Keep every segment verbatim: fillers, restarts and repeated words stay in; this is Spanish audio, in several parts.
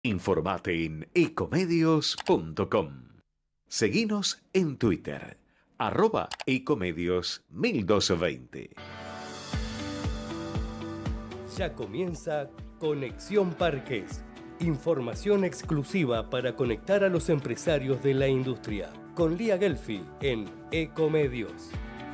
Informate en ecomedios punto com. Seguinos en Twitter, arroba ecomedios mil doscientos veinte. Ya comienza Conexión Parques. Información exclusiva para conectar a los empresarios de la industria. Con Lía Gelfi en Ecomedios.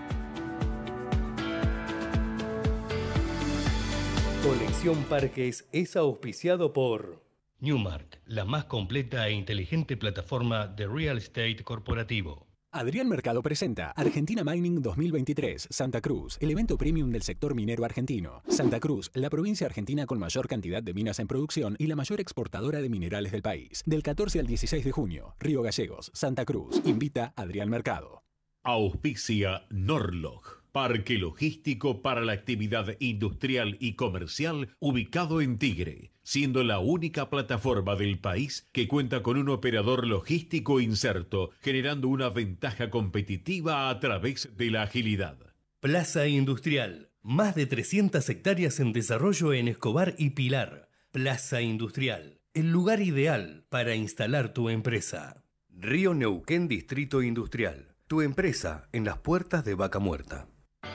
Conexión Parques es auspiciado por Newmark, la más completa e inteligente plataforma de real estate corporativo. Adrián Mercado presenta Argentina Mining dos mil veintitrés, Santa Cruz, el evento premium del sector minero argentino. Santa Cruz, la provincia argentina con mayor cantidad de minas en producción y la mayor exportadora de minerales del país. Del catorce al dieciséis de junio, Río Gallegos, Santa Cruz. Invita Adrián Mercado. Auspicia Norlog, parque logístico para la actividad industrial y comercial ubicado en Tigre, siendo la única plataforma del país que cuenta con un operador logístico inserto, generando una ventaja competitiva a través de la agilidad. Plaza Industrial, más de trescientas hectáreas en desarrollo en Escobar y Pilar. Plaza Industrial, el lugar ideal para instalar tu empresa. Río Neuquén Distrito Industrial, tu empresa en las puertas de Vaca Muerta.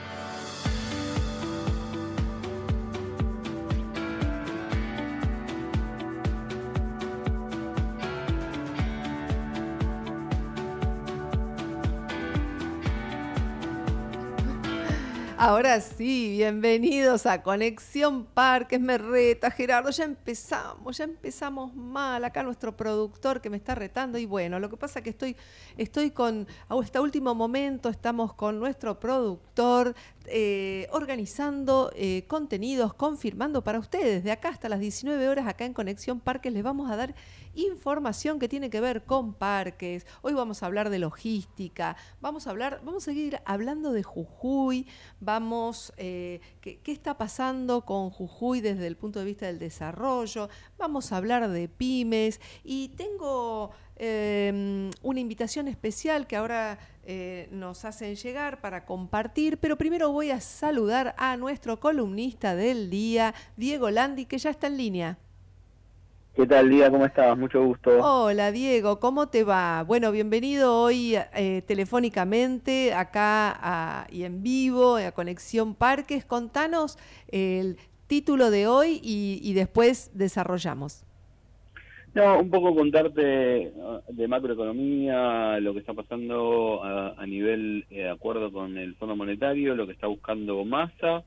Ahora sí, bienvenidos a Conexión Parques. Me reta, Gerardo, ya empezamos, ya empezamos mal. Acá nuestro productor que me está retando. Y bueno, lo que pasa es que estoy, estoy con, hasta último momento, estamos con nuestro productor eh, organizando eh, contenidos, confirmando para ustedes. De acá hasta las diecinueve horas, acá en Conexión Parques, les vamos a dar información que tiene que ver con parques. Hoy vamos a hablar de logística, vamos a hablar, vamos a seguir hablando de Jujuy. Vamos, eh, ¿qué, qué está pasando con Jujuy desde el punto de vista del desarrollo? Vamos a hablar de pymes y tengo eh, una invitación especial que ahora eh, nos hacen llegar para compartir, pero primero voy a saludar a nuestro columnista del día, Diego Landi, que ya está en línea. ¿Qué tal, Lía? ¿Cómo estás? Mucho gusto. Hola, Diego, ¿cómo te va? Bueno, bienvenido hoy eh, telefónicamente acá a, y en vivo a Conexión Parques. Contanos el título de hoy y, y después desarrollamos. No, un poco contarte de macroeconomía, lo que está pasando a, a nivel de eh, acuerdo con el Fondo Monetario, lo que está buscando Massa,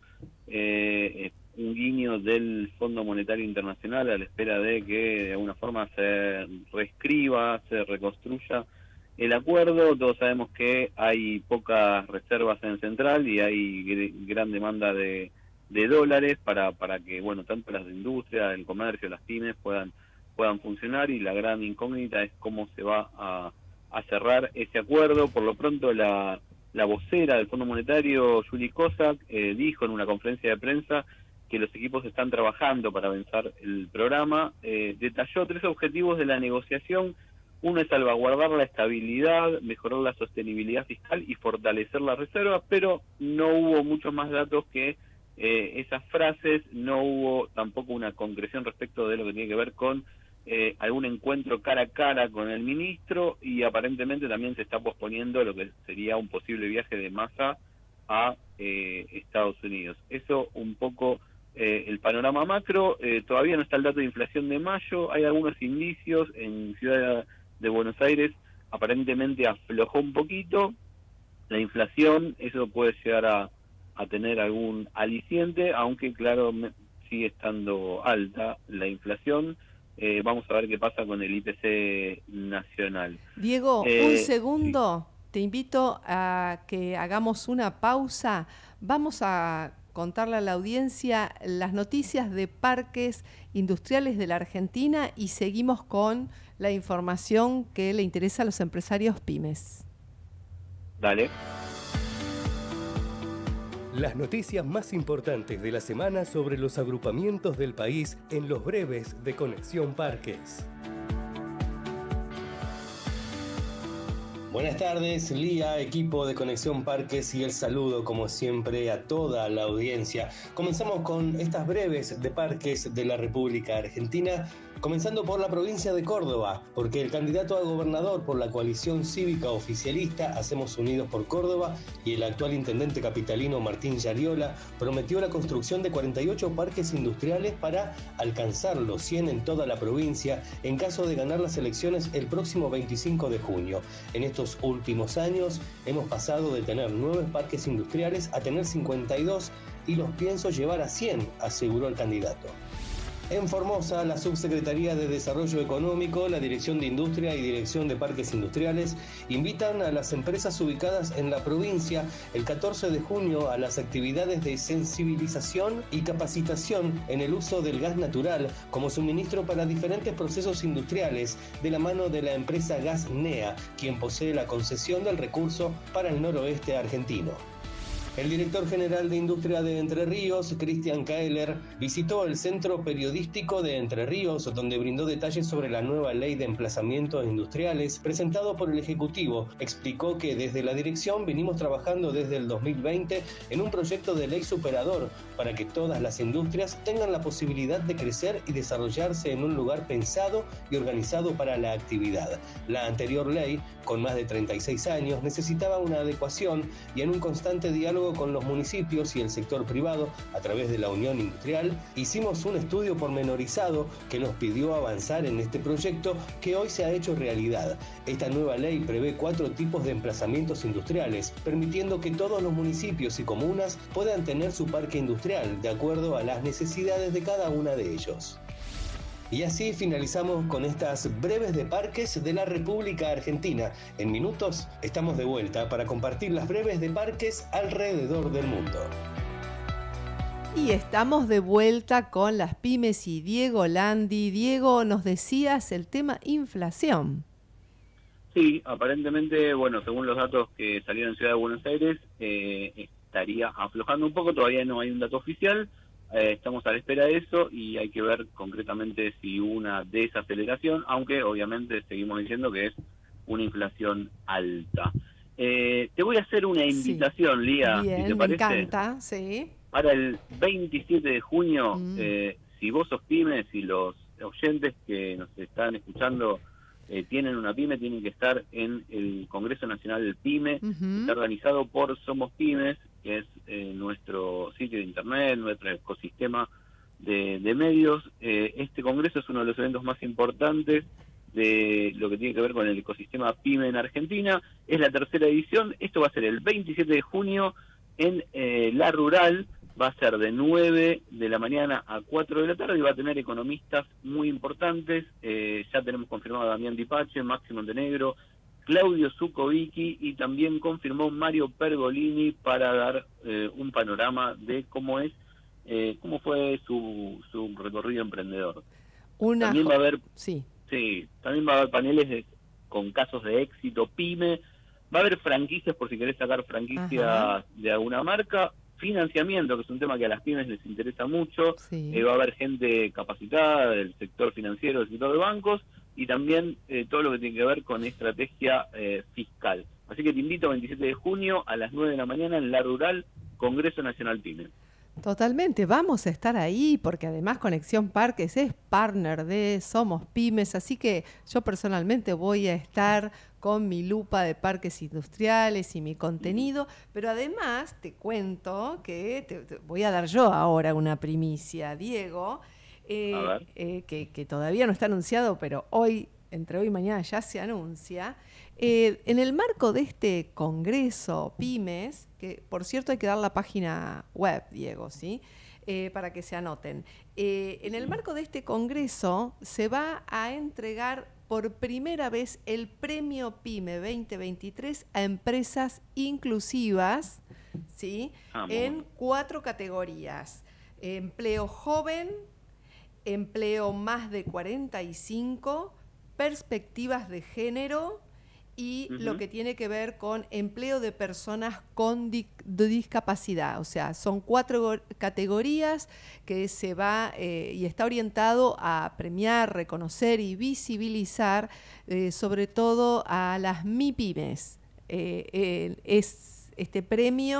eh, un guiño del Fondo Monetario Internacional a la espera de que de alguna forma se reescriba, se reconstruya el acuerdo. Todos sabemos que hay pocas reservas en el central y hay gran demanda de, de dólares para, para que, bueno, tanto las de industria, el comercio, las pymes puedan, puedan funcionar, y la gran incógnita es cómo se va a, a cerrar ese acuerdo. Por lo pronto la, la vocera del Fondo Monetario, Julie Kozak, eh, dijo en una conferencia de prensa que los equipos están trabajando para avanzar el programa. Eh, detalló tres objetivos de la negociación. Uno es salvaguardar la estabilidad, mejorar la sostenibilidad fiscal y fortalecer las reservas, pero no hubo muchos más datos que eh, esas frases. No hubo tampoco una concreción respecto de lo que tiene que ver con eh, algún encuentro cara a cara con el ministro, y aparentemente también se está posponiendo lo que sería un posible viaje de Massa a eh, Estados Unidos. Eso un poco Eh, el panorama macro. Eh, todavía no está el dato de inflación de mayo. Hay algunos indicios. En Ciudad de Buenos Aires aparentemente aflojó un poquito la inflación. Eso puede llegar a, a tener algún aliciente, aunque claro, me, sigue estando alta la inflación. Eh, vamos a ver qué pasa con el I P C nacional. Diego, eh, un segundo. Sí. Te invito a que hagamos una pausa. Vamos a contarle a la audiencia las noticias de parques industriales de la Argentina y seguimos con la información que le interesa a los empresarios pymes. Dale. Las noticias más importantes de la semana sobre los agrupamientos del país en los breves de Conexión Parques. Buenas tardes, Lía, equipo de Conexión Parques, y el saludo, como siempre, a toda la audiencia. Comenzamos con estas breves de parques de la República Argentina. Comenzando por la provincia de Córdoba, porque el candidato a gobernador por la coalición cívica oficialista Hacemos Unidos por Córdoba y el actual intendente capitalino Martín Yariola prometió la construcción de cuarenta y ocho parques industriales para alcanzar los cien en toda la provincia en caso de ganar las elecciones el próximo veinticinco de junio. En estos últimos años hemos pasado de tener nueve parques industriales a tener cincuenta y dos y los pienso llevar a cien, aseguró el candidato. En Formosa, la Subsecretaría de Desarrollo Económico, la Dirección de Industria y Dirección de Parques Industriales invitan a las empresas ubicadas en la provincia el catorce de junio a las actividades de sensibilización y capacitación en el uso del gas natural como suministro para diferentes procesos industriales de la mano de la empresa Gas NEA, quien posee la concesión del recurso para el noroeste argentino. El director general de Industria de Entre Ríos, Cristian Kaeler, visitó el Centro Periodístico de Entre Ríos, donde brindó detalles sobre la nueva ley de emplazamientos industriales presentado por el Ejecutivo. Explicó que desde la dirección venimos trabajando desde el dos mil veinte en un proyecto de ley superador para que todas las industrias tengan la posibilidad de crecer y desarrollarse en un lugar pensado y organizado para la actividad. La anterior ley, con más de treinta y seis años, necesitaba una adecuación y en un constante diálogo con los municipios y el sector privado a través de la Unión Industrial, hicimos un estudio pormenorizado que nos pidió avanzar en este proyecto que hoy se ha hecho realidad. Esta nueva ley prevé cuatro tipos de emplazamientos industriales, permitiendo que todos los municipios y comunas puedan tener su parque industrial de acuerdo a las necesidades de cada una de ellos. Y así finalizamos con estas breves de parques de la República Argentina. En minutos estamos de vuelta para compartir las breves de parques alrededor del mundo. Y estamos de vuelta con las pymes y Diego Landi. Diego, nos decías el tema inflación. Sí, aparentemente, bueno, según los datos que salieron en Ciudad de Buenos Aires, eh, estaría aflojando un poco, todavía no hay un dato oficial. Eh, estamos a la espera de eso y hay que ver concretamente si hubo una desaceleración, aunque obviamente seguimos diciendo que es una inflación alta. Eh, te voy a hacer una invitación, sí. Lía, Bien, si te me parece. encanta, sí. Para el veintisiete de junio, mm. eh, si vos sos pymes y los oyentes que nos están escuchando eh, tienen una pyme, tienen que estar en el Congreso Nacional del Pyme, uh-huh. Está organizado por Somos Pymes, que es eh, nuestro sitio de internet, nuestro ecosistema de, de medios. Eh, este congreso es uno de los eventos más importantes de lo que tiene que ver con el ecosistema PYME en Argentina. Es la tercera edición. Esto va a ser el veintisiete de junio en eh, La Rural. Va a ser de nueve de la mañana a cuatro de la tarde y va a tener economistas muy importantes. Eh, ya tenemos confirmado a Damián Dipache, Maxi Montenegro, Claudio Zucovicki y también confirmó Mario Pergolini para dar eh, un panorama de cómo es, eh, cómo fue su, su recorrido emprendedor. Una también va a haber, sí, sí, también va a haber paneles de, con casos de éxito pyme, va a haber franquicias por si querés sacar franquicias Ajá. de alguna marca, financiamiento, que es un tema que a las pymes les interesa mucho, sí. eh, va a haber gente capacitada del sector financiero, del sector de bancos, y también eh, todo lo que tiene que ver con estrategia eh, fiscal. Así que te invito veintisiete de junio a las nueve de la mañana en La Rural, Congreso Nacional PYME. Totalmente, vamos a estar ahí porque además Conexión Parques es partner de Somos Pymes, así que yo personalmente voy a estar con mi lupa de parques industriales y mi contenido, pero además te cuento que te, te voy a dar yo ahora una primicia, Diego, Eh, eh, que, que todavía no está anunciado, pero hoy, entre hoy y mañana ya se anuncia. Eh, en el marco de este Congreso Pymes, que por cierto hay que dar la página web, Diego, ¿sí? Eh, para que se anoten. Eh, en el marco de este Congreso se va a entregar por primera vez el Premio PYME veinte veintitrés a empresas inclusivas, ¿sí? Ah, en cuatro categorías. Empleo joven, empleo más de cuarenta y cinco, perspectivas de género y uh-huh. lo que tiene que ver con empleo de personas con di- de discapacidad. O sea, son cuatro go- categorías que se va eh, y está orientado a premiar, reconocer y visibilizar eh, sobre todo a las MIPYMES. Eh, eh, es este premio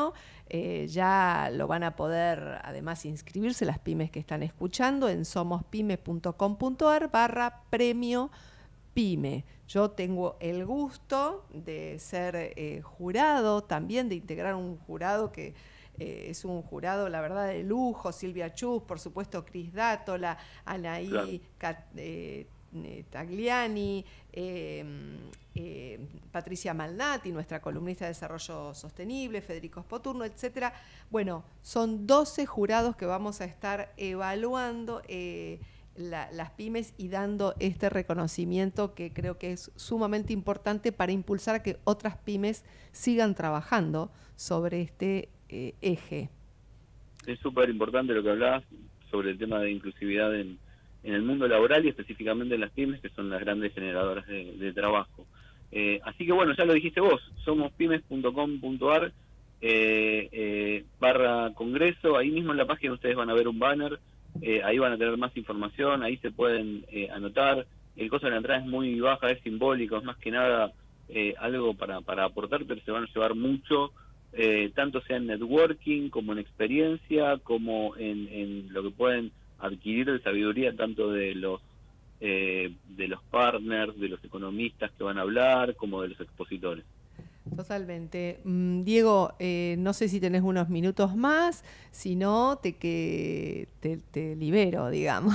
Eh, ya lo van a poder además inscribirse las pymes que están escuchando en somospyme.com.ar barra premio pyme. Yo tengo el gusto de ser eh, jurado también, de integrar un jurado que eh, es un jurado, la verdad, de lujo. Silvia Chus, por supuesto, Cris Dátola, Anaí Claro. Cat, eh, Tagliani, eh, eh, Patricia Malnati, nuestra columnista de Desarrollo Sostenible, Federico Spoturno, etcétera. Bueno, son doce jurados que vamos a estar evaluando eh, la, las pymes y dando este reconocimiento que creo que es sumamente importante para impulsar a que otras pymes sigan trabajando sobre este eh, eje. Es súper importante lo que hablabas sobre el tema de inclusividad en, en el mundo laboral y específicamente en las pymes, que son las grandes generadoras de, de trabajo. Eh, así que bueno, ya lo dijiste vos, somos pymes.com.ar eh, eh, barra congreso, ahí mismo en la página ustedes van a ver un banner, eh, ahí van a tener más información, ahí se pueden eh, anotar. El costo de la entrada es muy baja, es simbólico, es más que nada eh, algo para, para aportar, pero se van a llevar mucho, eh, tanto sea en networking como en experiencia, como en, en lo que pueden adquirir de sabiduría tanto de los eh, de los partners, de los economistas que van a hablar, como de los expositores. Totalmente. Mm, Diego, eh, no sé si tenés unos minutos más, si no, te, que, te, te libero, digamos.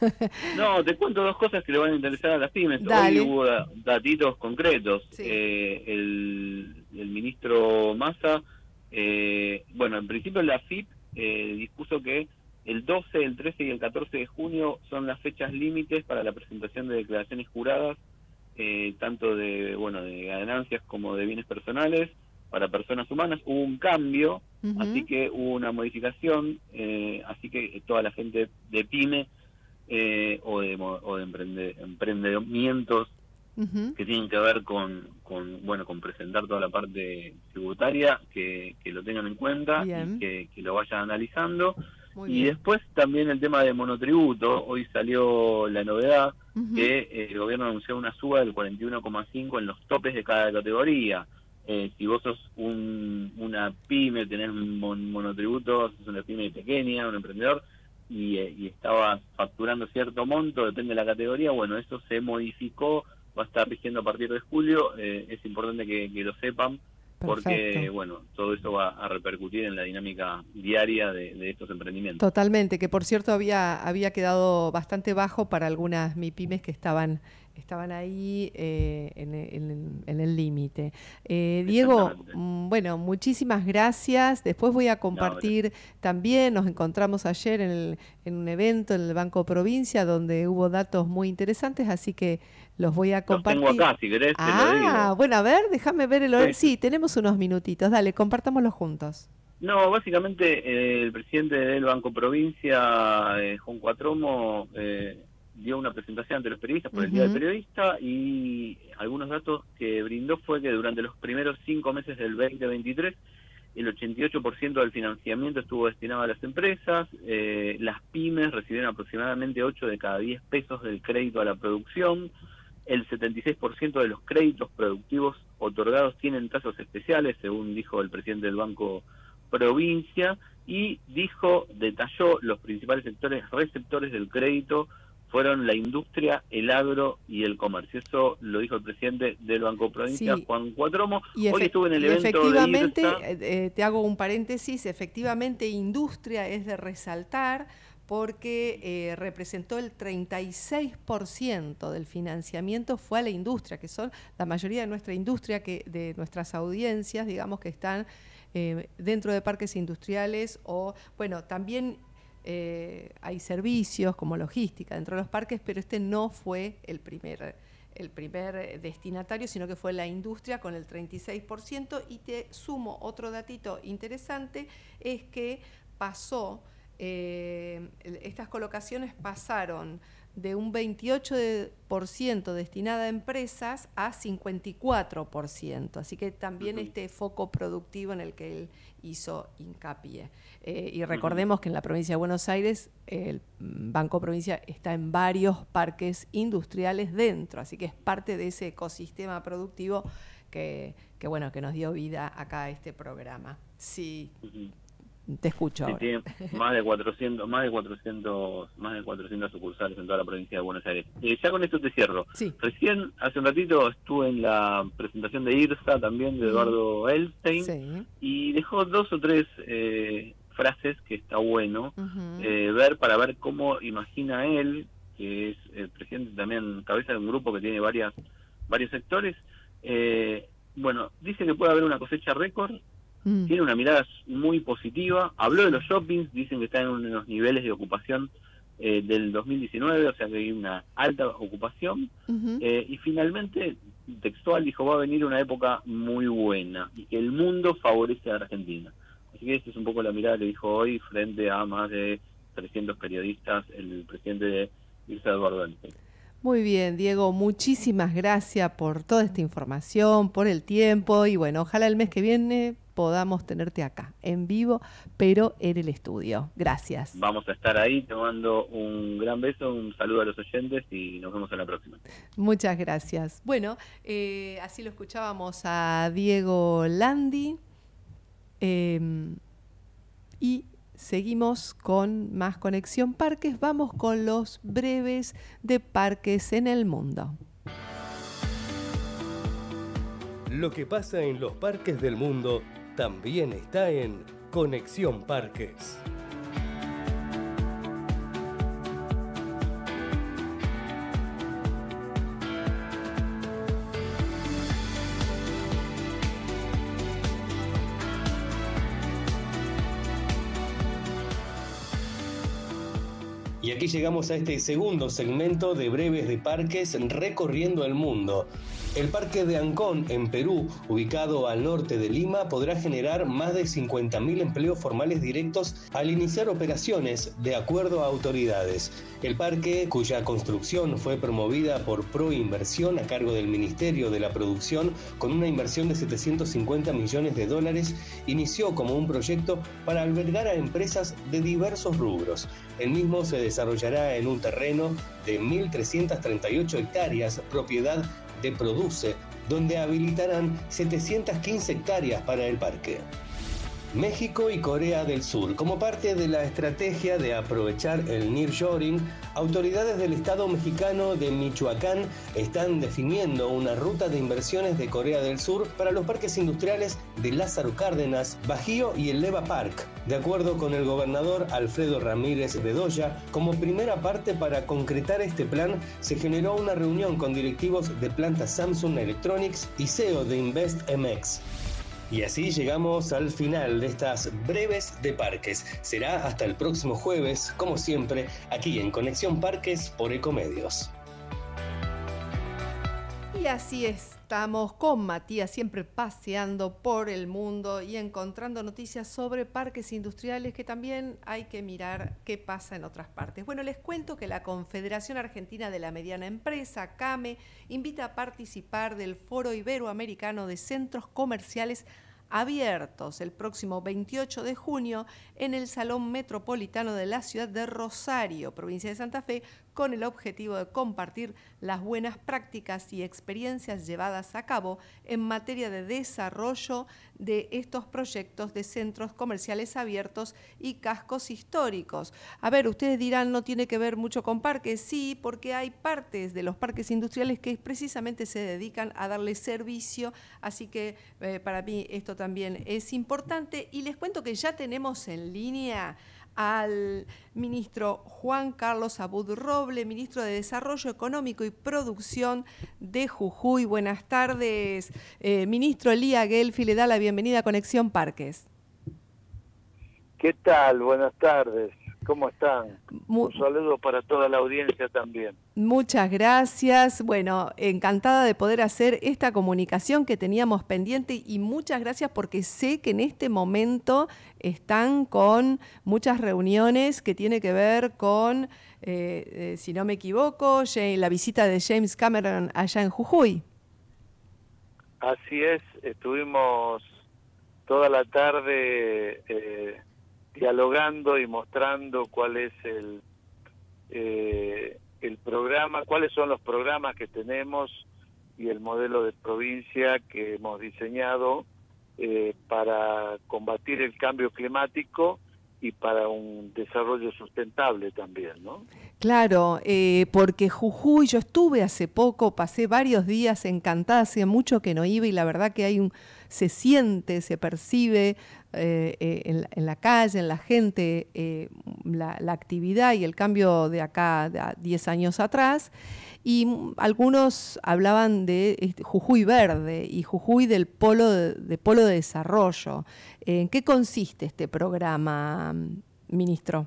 No, te cuento dos cosas que le van a interesar a las pymes. Dale. Hoy hubo da- datitos concretos. Sí. Eh, el, el ministro Massa, eh, bueno, en principio la F I P eh, dispuso que el doce, el trece y el catorce de junio son las fechas límites para la presentación de declaraciones juradas, eh, tanto de bueno de ganancias como de bienes personales para personas humanas. Hubo un cambio, Uh-huh. así que hubo una modificación, eh, así que toda la gente de pyme eh, o de, mo- o de emprende, emprendimientos Uh-huh. que tienen que ver con, con bueno con presentar toda la parte tributaria, que, que lo tengan en cuenta Bien. y que, que lo vayan analizando. Muy Y bien. después también el tema de monotributo. Hoy salió la novedad Uh-huh. que eh, el gobierno anunció una suba del cuarenta y uno coma cinco en los topes de cada categoría. Eh, si vos sos un, una pyme, tenés un mon- monotributo, sos una pyme pequeña, un emprendedor, y, eh, y estabas facturando cierto monto, depende de la categoría, bueno, eso se modificó, va a estar rigiendo a partir de julio. Eh, es importante que, que lo sepan, porque Perfecto. bueno, todo eso va a repercutir en la dinámica diaria de, de estos emprendimientos. Totalmente, que por cierto había, había quedado bastante bajo para algunas MIPYMES que estaban, estaban ahí eh, en, en- en el límite. Eh, Diego, Exactamente. mm, bueno, muchísimas gracias. Después voy a compartir también, nos encontramos ayer en, el- en un evento en el Banco Provincia donde hubo datos muy interesantes, así que los voy a Los compartir. tengo acá, si querés, te lo Ah, digo. bueno, a ver, déjame ver el horario. Sí. Sí, tenemos unos minutitos. Dale, compartámoslos juntos. No, básicamente eh, el presidente del Banco Provincia, eh, Juan Cuatromo, eh, dio una presentación ante los periodistas por el Día del Ujú. Periodista, y algunos datos que brindó fue que durante los primeros cinco meses del veinte veintitrés el ochenta y ocho por ciento del financiamiento estuvo destinado a las empresas. Eh, las pymes recibieron aproximadamente ocho de cada diez pesos del crédito a la producción. El setenta y seis por ciento de los créditos productivos otorgados tienen tasas especiales, según dijo el presidente del Banco Provincia, y dijo, detalló, los principales sectores receptores del crédito fueron la industria, el agro y el comercio. Eso lo dijo el presidente del Banco Provincia, Sí. Juan Cuatromo. Y, Hoy efe- estuve en el y evento de efectivamente, IRSA. eh, eh, te hago un paréntesis, efectivamente industria es de resaltar porque eh, representó el treinta y seis por ciento del financiamiento fue a la industria, que son la mayoría de nuestra industria, que de nuestras audiencias, digamos, que están eh, dentro de parques industriales o, bueno, también eh, hay servicios como logística dentro de los parques, pero este no fue el primer el primer destinatario, sino que fue la industria con el treinta y seis por ciento. Y te sumo otro datito interesante, es que pasó, eh, estas colocaciones pasaron de un veintiocho por ciento destinada a empresas a cincuenta y cuatro por ciento. Así que también Ujú. este foco productivo en el que él hizo hincapié. Eh, y recordemos que en la provincia de Buenos Aires el Banco Provincia está en varios parques industriales dentro, así que es parte de ese ecosistema productivo que, que, bueno, que nos dio vida acá a este programa. Sí, Ujú. te escucho Sí, ahora. tiene más de cuatrocientos, más de cuatrocientos, más de cuatrocientas sucursales en toda la provincia de Buenos Aires. Eh, ya con esto te cierro. Sí. Recién, hace un ratito, estuve en la presentación de IRSA, también de Ujú. Eduardo Elstein, Sí. y dejó dos o tres eh, frases que está bueno Ujú. eh, ver para ver cómo imagina él, que es el presidente también, cabeza de un grupo que tiene varias varios sectores. Eh, bueno, dice que puede haber una cosecha récord. Mm. Tiene una mirada muy positiva. Habló de los shoppings, dicen que están en unos niveles de ocupación eh, del dos mil diecinueve, o sea que hay una alta ocupación. Ujú. Eh, y finalmente, textual, dijo, va a venir una época muy buena y que el mundo favorece a Argentina. Así que esta es un poco la mirada que dijo hoy frente a más de trescientos periodistas el presidente de IRSA, Eduardo Elstein. Muy bien, Diego, muchísimas gracias por toda esta información, por el tiempo y bueno, ojalá el mes que viene podamos tenerte acá, en vivo, pero en el estudio. Gracias. Vamos a estar ahí, te mando un gran beso, un saludo a los oyentes y nos vemos en la próxima. Muchas gracias. Bueno, eh, así lo escuchábamos a Diego Landi eh, y seguimos con más Conexión Parques. Vamos con los breves de parques en el mundo. Lo que pasa en los parques del mundo también está en Conexión Parques. Y aquí llegamos a este segundo segmento de breves de parques recorriendo el mundo. El Parque de Ancón, en Perú, ubicado al norte de Lima, podrá generar más de cincuenta mil empleos formales directos al iniciar operaciones, de acuerdo a autoridades. El parque, cuya construcción fue promovida por Proinversión a cargo del Ministerio de la Producción, con una inversión de setecientos cincuenta millones de dólares, inició como un proyecto para albergar a empresas de diversos rubros. El mismo se desarrollará en un terreno de mil trescientas treinta y ocho hectáreas, propiedad de Produce, donde habilitarán setecientas quince hectáreas para el parque. México y Corea del Sur. Como parte de la estrategia de aprovechar el nearshoring, autoridades del estado mexicano de Michoacán están definiendo una ruta de inversiones de Corea del Sur para los parques industriales de Lázaro Cárdenas, Bajío y el Leva Park. De acuerdo con el gobernador Alfredo Ramírez Bedoya, como primera parte para concretar este plan, se generó una reunión con directivos de plantas Samsung Electronics y C E O de InvestMX. Y así llegamos al final de estas breves de parques. Será hasta el próximo jueves, como siempre, aquí en Conexión Parques por Ecomedios. Y así estamos con Matías, siempre paseando por el mundo y encontrando noticias sobre parques industriales que también hay que mirar qué pasa en otras partes. Bueno, les cuento que la Confederación Argentina de la Mediana Empresa, CAME, invita a participar del Foro Iberoamericano de Centros Comerciales Abiertos el próximo veintiocho de junio en el Salón Metropolitano de la ciudad de Rosario, provincia de Santa Fe, con el objetivo de compartir las buenas prácticas y experiencias llevadas a cabo en materia de desarrollo de estos proyectos de centros comerciales abiertos y cascos históricos. A ver, ustedes dirán, no tiene que ver mucho con parques. Sí, porque hay partes de los parques industriales que precisamente se dedican a darle servicio, así que eh, para mí esto también es importante. Y les cuento que ya tenemos en línea al ministro Juan Carlos Abud Roble, ministro de Desarrollo Económico y Producción de Jujuy. Buenas tardes, eh, ministro. Elía Gelfi le da la bienvenida a Conexión Parques. ¿Qué tal? Buenas tardes. ¿Cómo están? Mu- Un saludo para toda la audiencia también. Muchas gracias. Bueno, encantada de poder hacer esta comunicación que teníamos pendiente y muchas gracias porque sé que en este momento están con muchas reuniones que tiene que ver con, eh, eh, si no me equivoco, la visita de James Cameron allá en Jujuy. Así es, estuvimos toda la tarde eh, dialogando y mostrando cuál es el, eh, el programa, cuáles son los programas que tenemos y el modelo de provincia que hemos diseñado eh, para combatir el cambio climático y para un desarrollo sustentable también, ¿no? Claro, eh, porque Jujuy, yo estuve hace poco, pasé varios días encantada, hacía mucho que no iba y la verdad que hay un, se siente, se percibe eh, eh, en, en la calle, en la gente, eh, la, la actividad y el cambio de acá de diez años atrás. Y algunos hablaban de este, Jujuy Verde y Jujuy del polo de, de polo de desarrollo. ¿En qué consiste este programa, ministro?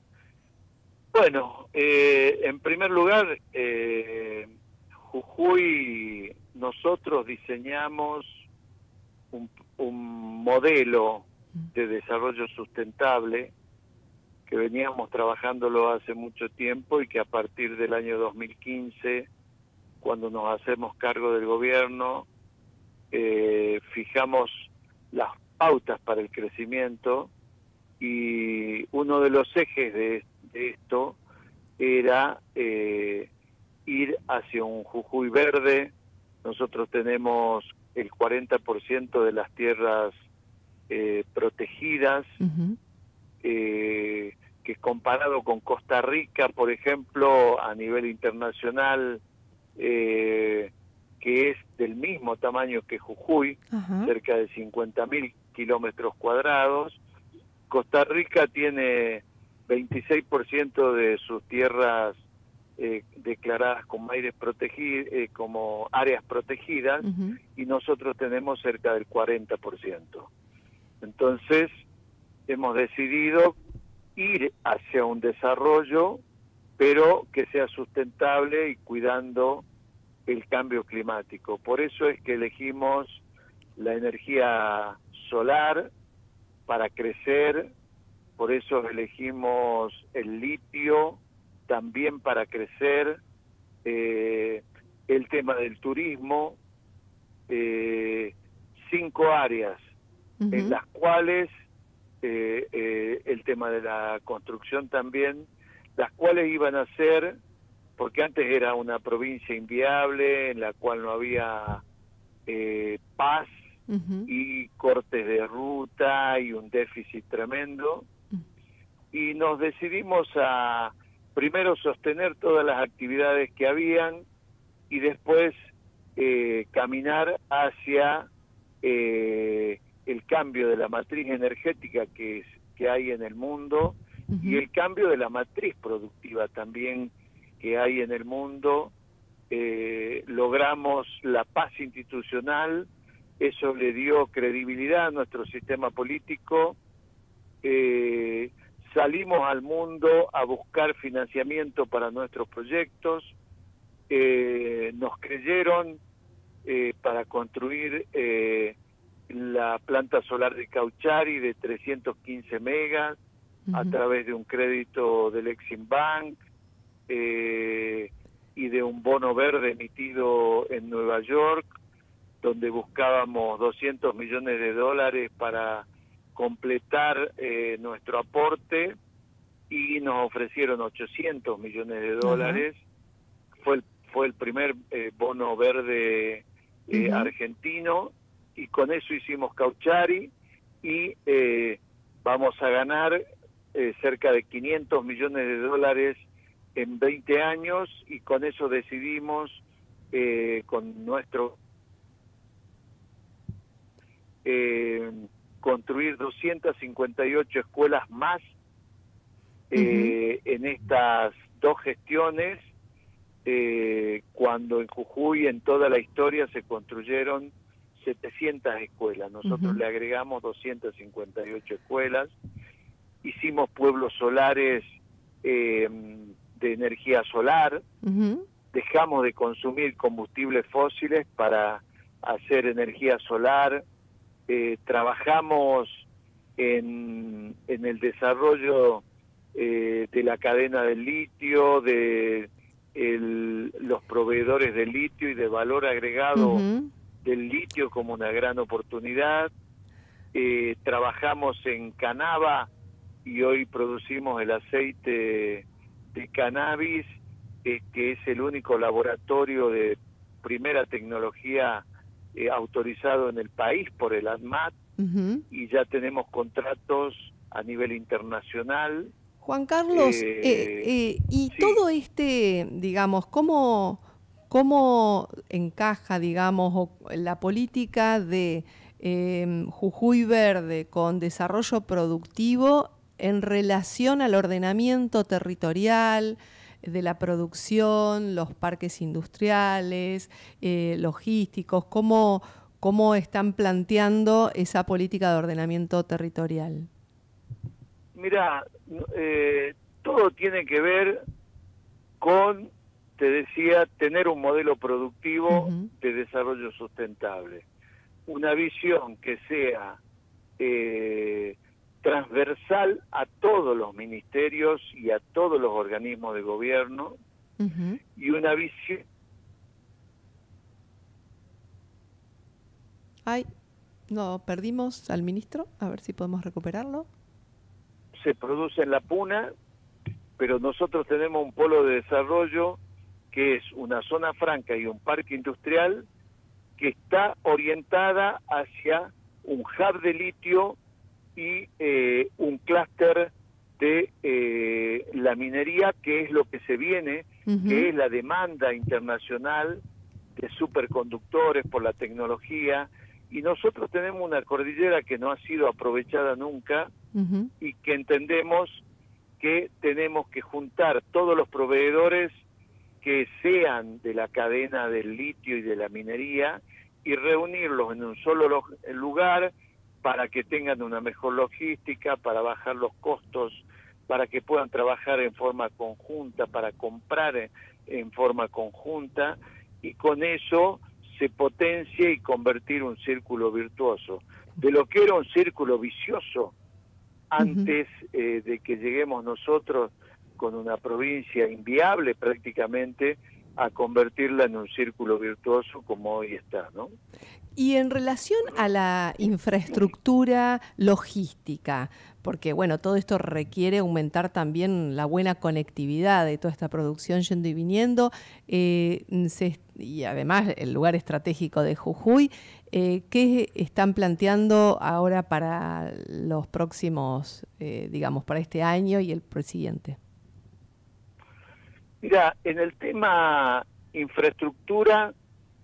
Bueno, eh, en primer lugar, eh, Jujuy, nosotros diseñamos un, un modelo de desarrollo sustentable que veníamos trabajándolo hace mucho tiempo y que a partir del año dos mil quince, cuando nos hacemos cargo del gobierno, eh, fijamos las pautas para el crecimiento y uno de los ejes de, de esto era eh, ir hacia un Jujuy verde. Nosotros tenemos el cuarenta por ciento de las tierras eh, protegidas, uh-huh. eh, que comparado con Costa Rica, por ejemplo, a nivel internacional, eh, que es del mismo tamaño que Jujuy, uh-huh. cerca de cincuenta mil kilómetros cuadrados, Costa Rica tiene veintiséis por ciento de sus tierras eh, declaradas como, aires protegidos, eh, como áreas protegidas, uh-huh. y nosotros tenemos cerca del cuarenta por ciento. Entonces, hemos decidido ir hacia un desarrollo, pero que sea sustentable y cuidando el cambio climático. Por eso es que elegimos la energía solar para crecer, por eso elegimos el litio también para crecer, eh, el tema del turismo, eh, cinco áreas uh-huh. en las cuales eh, eh, el tema de la construcción también, las cuales iban a ser, porque antes era una provincia inviable en la cual no había eh, paz, uh-huh. y cortes de ruta y un déficit tremendo, uh-huh. y nos decidimos a primero sostener todas las actividades que habían y después eh, caminar hacia eh, el cambio de la matriz energética que, es, que hay en el mundo, uh-huh. y el cambio de la matriz productiva también que hay en el mundo. Eh, logramos la paz institucional, eso le dio credibilidad a nuestro sistema político, eh, salimos al mundo a buscar financiamiento para nuestros proyectos, eh, nos creyeron eh, para construir eh, la planta solar de Cauchari de trescientos quince megas, uh-huh. a través de un crédito del Exim Bank, eh, y de un bono verde emitido en Nueva York, donde buscábamos doscientos millones de dólares para completar eh, nuestro aporte, y nos ofrecieron ochocientos millones de dólares. Uh-huh. Fue el, fue el primer eh, bono verde eh, uh-huh. argentino, y con eso hicimos Cauchari, y eh, vamos a ganar eh, cerca de quinientos millones de dólares en veinte años, y con eso decidimos eh, con nuestro eh, construir doscientas cincuenta y ocho escuelas más eh, uh-huh. en estas dos gestiones, eh, cuando en Jujuy en toda la historia se construyeron setecientas escuelas. Nosotros uh-huh. le agregamos doscientas cincuenta y ocho escuelas, hicimos pueblos solares eh, de energía solar, uh-huh. dejamos de consumir combustibles fósiles para hacer energía solar, eh, trabajamos en, en el desarrollo eh, de la cadena del litio, de el, los proveedores de litio y de valor agregado uh-huh. del litio como una gran oportunidad, eh, trabajamos en Canaba y hoy producimos el aceite de cannabis, eh, que es el único laboratorio de primera tecnología eh, autorizado en el país por el ANMAT, Uh-huh. y ya tenemos contratos a nivel internacional. Juan Carlos, Eh, eh, eh, y sí. todo este, digamos, ¿cómo, cómo encaja, digamos, o la política de eh, Jujuy Verde con desarrollo productivo en relación al ordenamiento territorial de la producción, los parques industriales, eh, logísticos? ¿Cómo, cómo están planteando esa política de ordenamiento territorial? Mira, eh, todo tiene que ver con, te decía, tener un modelo productivo Uh-huh. de desarrollo sustentable. Una visión que sea eh, transversal a todos los ministerios y a todos los organismos de gobierno, Uh-huh. y una visión... Ay, no, perdimos al ministro, a ver si podemos recuperarlo. se produce en la Puna, pero nosotros tenemos un polo de desarrollo que es una zona franca y un parque industrial que está orientada hacia un hub de litio y eh, un clúster de eh, la minería, que es lo que se viene, Uh-huh. que es la demanda internacional de superconductores por la tecnología, y nosotros tenemos una cordillera que no ha sido aprovechada nunca, Uh-huh. y que entendemos que tenemos que juntar todos los proveedores que sean de la cadena del litio y de la minería y reunirlos en un solo lo- lugar para que tengan una mejor logística, para bajar los costos, para que puedan trabajar en forma conjunta, para comprar en, en forma conjunta, y con eso se potencie y convertir un círculo virtuoso. De lo que era un círculo vicioso antes eh, de que lleguemos nosotros con una provincia inviable prácticamente, a convertirla en un círculo virtuoso como hoy está, ¿no? Y en relación a la infraestructura logística, porque bueno, todo esto requiere aumentar también la buena conectividad de toda esta producción yendo y viniendo, eh, se, y además el lugar estratégico de Jujuy, eh, ¿qué están planteando ahora para los próximos, eh, digamos, para este año y el siguiente? Mira, en el tema infraestructura,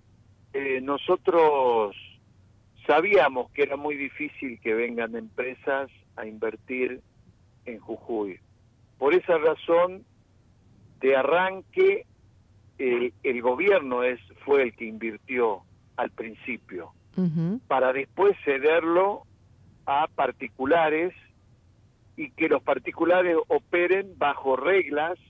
eh, nosotros sabíamos que era muy difícil que vengan empresas a invertir en Jujuy. Por esa razón, de arranque, el, el gobierno es, fue el que invirtió al principio, Uh-huh. para después cederlo a particulares y que los particulares operen bajo reglas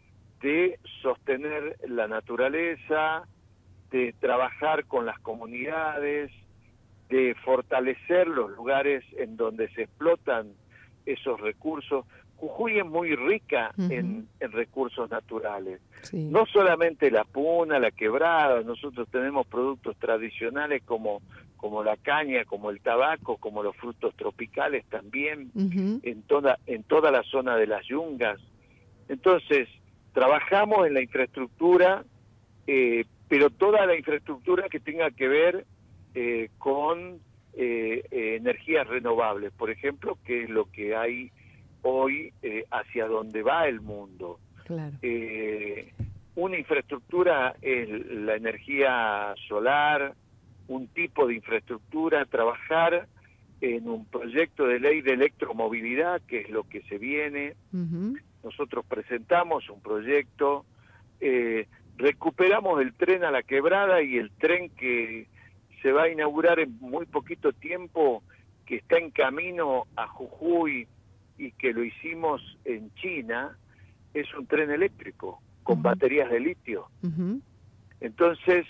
de sostener la naturaleza, de trabajar con las comunidades, de fortalecer los lugares en donde se explotan esos recursos. Jujuy es muy rica Uh-huh. en, en recursos naturales. Sí. No solamente la puna, la quebrada, nosotros tenemos productos tradicionales como, como la caña, como el tabaco, como los frutos tropicales también, Uh-huh. en toda, en toda la zona de las yungas. Entonces, trabajamos en la infraestructura, eh, pero toda la infraestructura que tenga que ver eh, con eh, eh, energías renovables, por ejemplo, que es lo que hay hoy eh, hacia donde va el mundo. Claro. Eh, una infraestructura es la energía solar, un tipo de infraestructura, trabajar en un proyecto de ley de electromovilidad, que es lo que se viene. Uh-huh. Nosotros presentamos un proyecto, eh, recuperamos el tren a la quebrada y el tren que se va a inaugurar en muy poquito tiempo, que está en camino a Jujuy y que lo hicimos en China, es un tren eléctrico con Uh-huh. baterías de litio. Uh-huh. Entonces,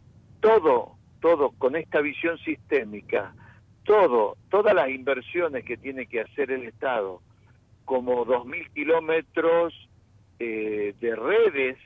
todo, todo con esta visión sistémica, todo, todas las inversiones que tiene que hacer el Estado, como dos mil kilómetros eh, de redes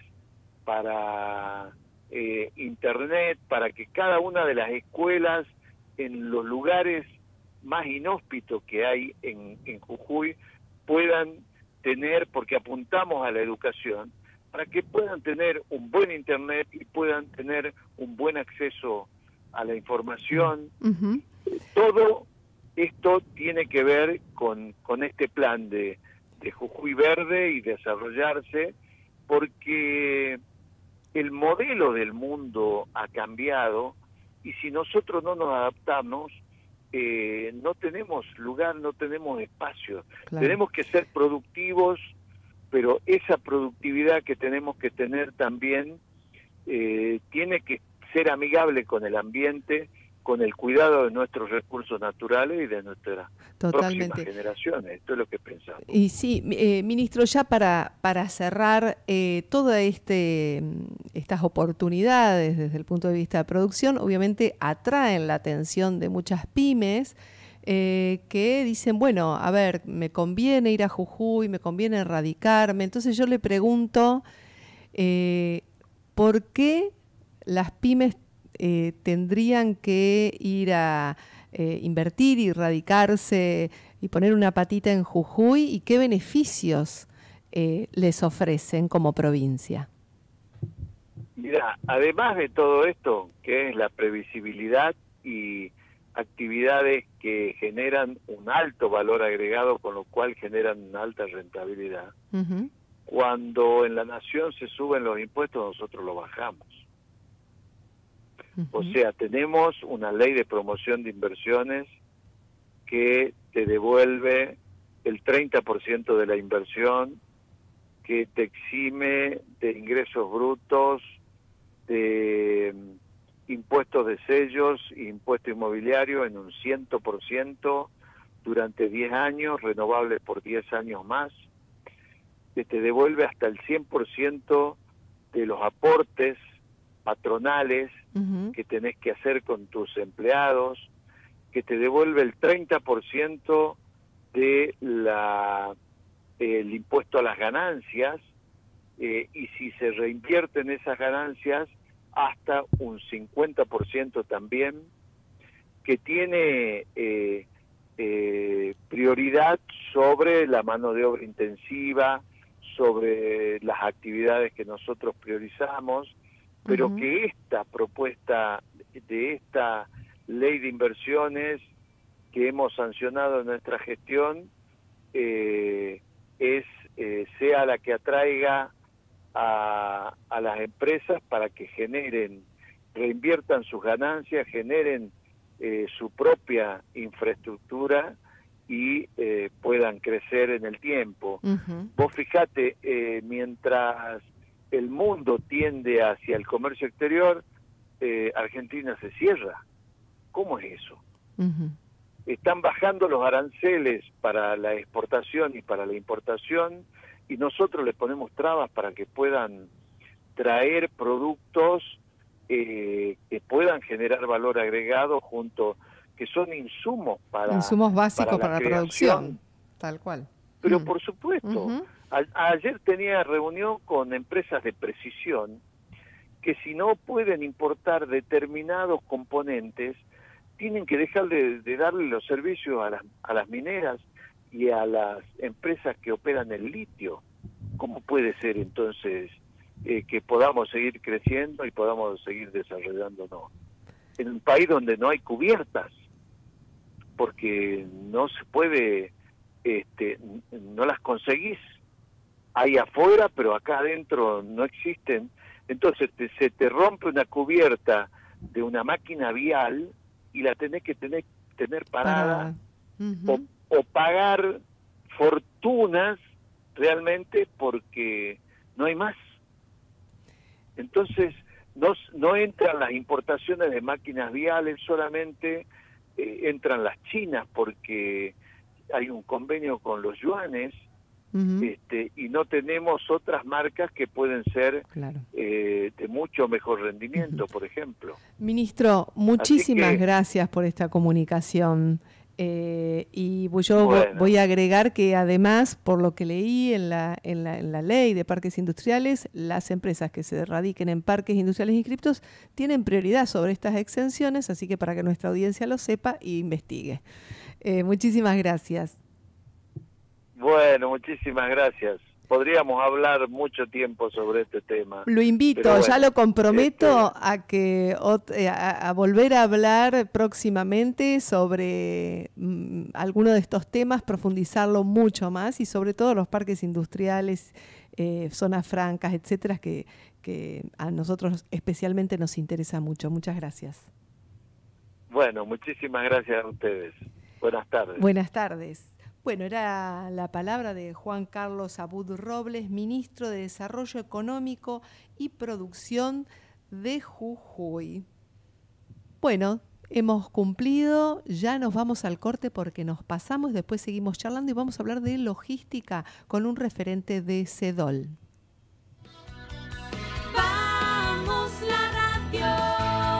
para eh, internet, para que cada una de las escuelas en los lugares más inhóspitos que hay en, en Jujuy puedan tener, porque apuntamos a la educación, para que puedan tener un buen internet y puedan tener un buen acceso a la información. Uh-huh. Todo esto tiene que ver con, con este plan de, de Jujuy Verde y desarrollarse, porque el modelo del mundo ha cambiado y si nosotros no nos adaptamos, eh, no tenemos lugar, no tenemos espacio. Claro. Tenemos que ser productivos, pero esa productividad que tenemos que tener también eh, tiene que ser amigable con el ambiente, con el cuidado de nuestros recursos naturales y de nuestras Totalmente. próximas generaciones. Esto es lo que pensamos. Y sí, eh, ministro, ya para, para cerrar, eh, todas este, estas oportunidades desde el punto de vista de producción, obviamente atraen la atención de muchas pymes eh, que dicen, bueno, a ver, me conviene ir a Jujuy, me conviene radicarme. Entonces yo le pregunto, eh, ¿por qué las pymes Eh, tendrían que ir a eh, invertir y radicarse y poner una patita en Jujuy y qué beneficios eh, les ofrecen como provincia? Mira, además de todo esto, que es la previsibilidad y actividades que generan un alto valor agregado, con lo cual generan una alta rentabilidad, Uh-huh. cuando en la nación se suben los impuestos, nosotros los bajamos. O sea, tenemos una ley de promoción de inversiones que te devuelve el treinta por ciento de la inversión, que te exime de ingresos brutos, de impuestos de sellos e impuesto inmobiliario en un cien por ciento durante diez años, renovables por diez años más, que te devuelve hasta el cien por ciento de los aportes patronales Uh-huh. que tenés que hacer con tus empleados, que te devuelve el treinta por ciento de la el impuesto a las ganancias, eh, y si se reinvierten esas ganancias, hasta un cincuenta por ciento también, que tiene eh, eh, prioridad sobre la mano de obra intensiva, sobre las actividades que nosotros priorizamos, pero uh-huh. que esta propuesta de esta ley de inversiones que hemos sancionado en nuestra gestión eh, es eh, sea la que atraiga a, a las empresas para que generen, reinviertan sus ganancias, generen eh, su propia infraestructura y eh, puedan crecer en el tiempo. Uh-huh. Vos fijate, eh, mientras el mundo tiende hacia el comercio exterior, eh, Argentina se cierra. ¿Cómo es eso? Uh-huh. Están bajando los aranceles para la exportación y para la importación y nosotros les ponemos trabas para que puedan traer productos eh, que puedan generar valor agregado junto, que son insumos para insumos básicos para, para la, la producción, tal cual. Pero mm. por supuesto, uh-huh. a, ayer tenía reunión con empresas de precisión que si no pueden importar determinados componentes, tienen que dejar de, de darle los servicios a las, a las mineras y a las empresas que operan el litio. ¿Cómo puede ser entonces eh, que podamos seguir creciendo y podamos seguir desarrollándonos en un país donde no hay cubiertas? Porque no se puede, este, no las conseguís. Hay afuera, pero acá adentro no existen. Entonces te, se te rompe una cubierta de una máquina vial y la tenés que tener, tener parada, uh-huh. o, o pagar fortunas realmente porque no hay más. Entonces no, no entran las importaciones de máquinas viales, solamente eh, entran las chinas porque hay un convenio con los yuanes. Uh-huh. Este, y no tenemos otras marcas que pueden ser claro. eh, de mucho mejor rendimiento, uh-huh. por ejemplo. Ministro, muchísimas que, gracias por esta comunicación. Eh, y yo bueno. voy a agregar que además, por lo que leí en la, en, la, en la ley de parques industriales, las empresas que se radiquen en parques industriales inscriptos tienen prioridad sobre estas exenciones, así que para que nuestra audiencia lo sepa e investigue. Eh, muchísimas gracias. Bueno, muchísimas gracias. podríamos hablar mucho tiempo sobre este tema. Lo invito, Pero bueno, ya lo comprometo este... a que a, a volver a hablar próximamente sobre mm, alguno de estos temas, profundizarlo mucho más y sobre todo los parques industriales, eh, zonas francas, etcétera, que, que a nosotros especialmente nos interesa mucho. Muchas gracias. Bueno, muchísimas gracias a ustedes. Buenas tardes. Buenas tardes. Bueno, era la palabra de Juan Carlos Abud Robles, ministro de Desarrollo Económico y Producción de Jujuy. Bueno, hemos cumplido, ya nos vamos al corte porque nos pasamos, después seguimos charlando y vamos a hablar de logística con un referente de CEDOL. Vamos la radio.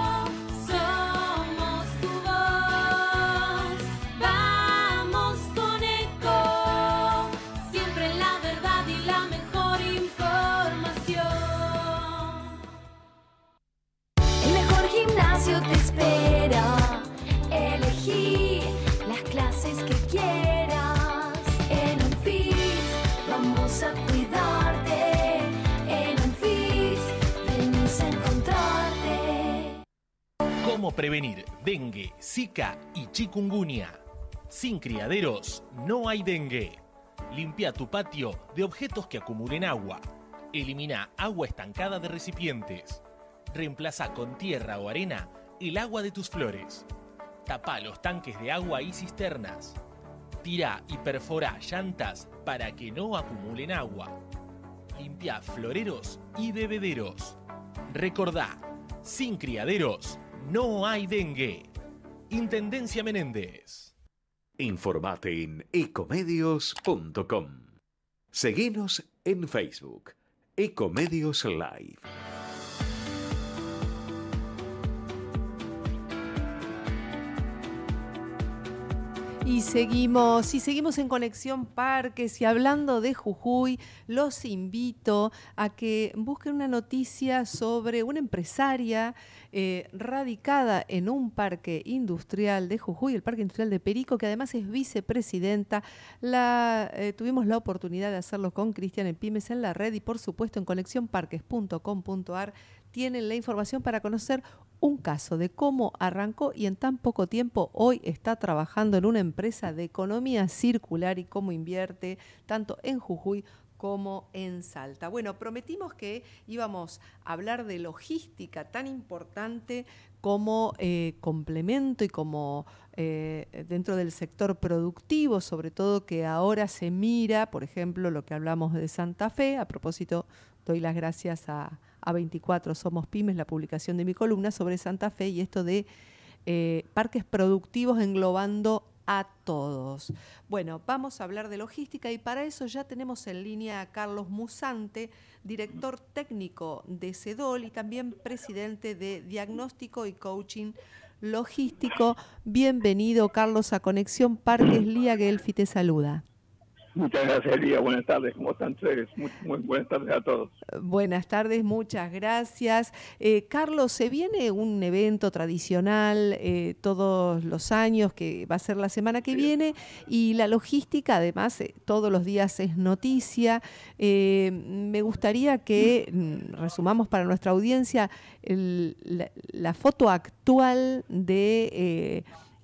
Te espera, elegí las clases que quieras. En Unfit vamos a cuidarte. En Unfit venimos a encontrarte. ¿Cómo prevenir dengue, zika y chikungunya? Sin criaderos no hay dengue. Limpia tu patio de objetos que acumulen agua. Elimina agua estancada de recipientes. Reemplaza con tierra o arena el agua de tus flores. Tapa los tanques de agua y cisternas. Tira y perfora llantas para que no acumulen agua. Limpia floreros y bebederos. Recordá, sin criaderos no hay dengue. Intendencia Menéndez. Informate en ecomedios punto com. Seguinos en Facebook, Ecomedios Live. Y seguimos, y seguimos en Conexión Parques y hablando de Jujuy, los invito a que busquen una noticia sobre una empresaria eh, radicada en un parque industrial de Jujuy, el Parque Industrial de Perico, que además es vicepresidenta. La, eh, tuvimos la oportunidad de hacerlo con Cristian en Pymes en la Red y por supuesto en conexión parques punto com punto ar tienen la información para conocer un caso de cómo arrancó y en tan poco tiempo hoy está trabajando en una empresa de economía circular y cómo invierte tanto en Jujuy como en Salta. Bueno, prometimos que íbamos a hablar de logística tan importante como eh, complemento y como eh, dentro del sector productivo, sobre todo que ahora se mira, por ejemplo, lo que hablamos de Santa Fe. A propósito, doy las gracias a A veinticuatro Somos Pymes, la publicación de mi columna sobre Santa Fe y esto de eh, parques productivos englobando a todos. Bueno, vamos a hablar de logística y para eso ya tenemos en línea a Carlos Musante, director técnico de CEDOL y también presidente de Diagnóstico y Coaching Logístico. Bienvenido, Carlos, a Conexión Parques. Lía Gelfi te saluda. Muchas gracias, Lía. Buenas tardes. ¿Cómo están ustedes? Muy, muy buenas tardes a todos. Buenas tardes, muchas gracias. Eh, Carlos, se viene un evento tradicional eh, todos los años, que va a ser la semana que sí. viene, y la logística, además, eh, todos los días es noticia. Eh, me gustaría que mm, resumamos para nuestra audiencia el, la, la foto actual de... Eh,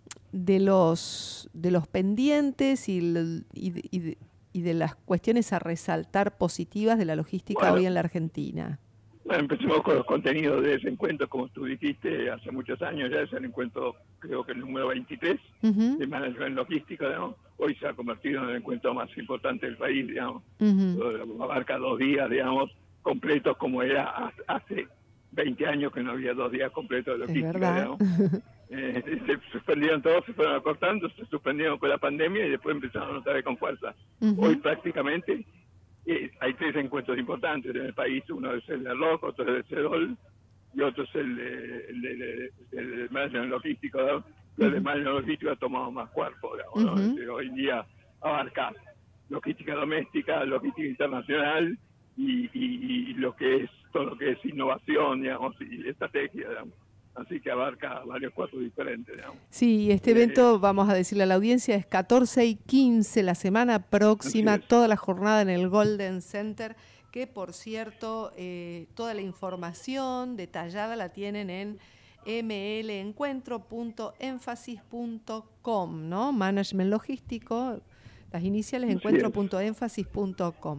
de los de los pendientes y, y, y, de, y de las cuestiones a resaltar positivas de la logística bueno, hoy en la Argentina. Bueno, empecemos con los contenidos de ese encuentro, como tú dijiste, hace muchos años ya es el encuentro, creo que el número veintitrés, uh-huh. de Management Logística, ¿no? Hoy se ha convertido en el encuentro más importante del país, digamos. Uh-huh. Abarca dos días, digamos, completos como era hace veinte años que no había dos días completos de logística, digamos. Eh, se suspendieron todos, se fueron acortando, se suspendieron con la pandemia y después empezaron otra vez con fuerza. Uh-huh. Hoy prácticamente eh, hay tres encuentros importantes en el país, uno es el de R O C, otro es el de CEDOL y otro es el de, el de, el de, el de management logístico, ¿no? Uh-huh. El de management logístico ha tomado más cuerpo, digamos, uh-huh. ¿no? Hoy en día abarca logística doméstica, logística internacional y, y, y lo que es todo lo que es innovación, digamos, y estrategia, digamos. así que abarca varios cuadros diferentes, digamos. Sí, este evento, vamos a decirle a la audiencia, es catorce y quince, la semana próxima, toda la jornada en el Golden Center, que por cierto, eh, toda la información detallada la tienen en m l encuentro punto énfasis punto com, ¿no? Management logístico, las iniciales encuentro punto énfasis punto com.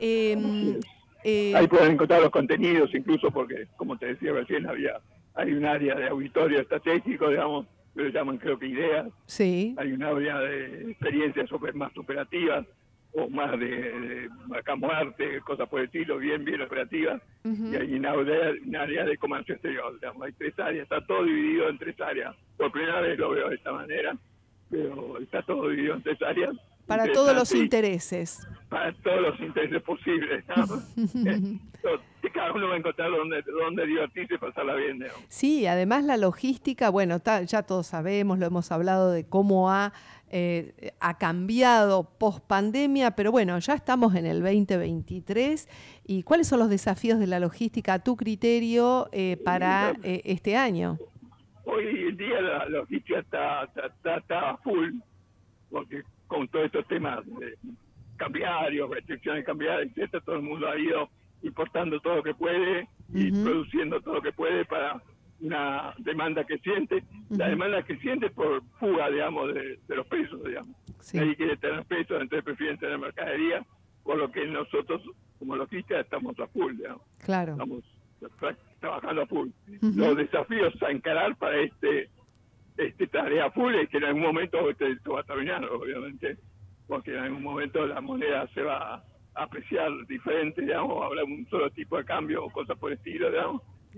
Eh, eh, Ahí pueden encontrar los contenidos, incluso porque, como te decía recién, había hay un área de auditorio estratégico, digamos, que lo llaman creo que ideas. Sí. Hay un área de experiencias super, más operativas, o más de, de acá muerte, cosas por el estilo, bien, bien operativas. Uh-huh. Y hay una área, una área de comercio exterior, digamos, hay tres áreas, está todo dividido en tres áreas. Por primera vez lo veo de esta manera, pero está todo dividido en tres áreas. Para todos los intereses. Para todos los intereses posibles, ¿no? Que cada uno va a encontrar donde, donde divertirse y pasarla bien, ¿no? Sí, además la logística, bueno, ta, ya todos sabemos, lo hemos hablado de cómo ha, eh, ha cambiado post pandemia, pero bueno, ya estamos en el veinte veintitrés. ¿Y cuáles son los desafíos de la logística a tu criterio eh, para eh, este año? Hoy en día la logística está, está, está full, porque con todos estos temas de cambiarios, restricciones cambiarias, etcétera, todo el mundo ha ido importando todo lo que puede y uh-huh. produciendo todo lo que puede para una demanda creciente. Uh-huh. La demanda creciente por fuga, digamos, de, de los pesos, digamos. Sí. Nadie quiere tener pesos, entonces prefieren tener mercadería, por lo que nosotros, como logística, estamos a full, digamos. Claro. Estamos trabajando a full. Uh-huh. Los desafíos a encarar para este este tarea full es que en algún momento esto va a terminar, obviamente, porque en algún momento la moneda se va a apreciar diferente, digamos, habrá un solo tipo de cambio o cosas por el estilo, digamos,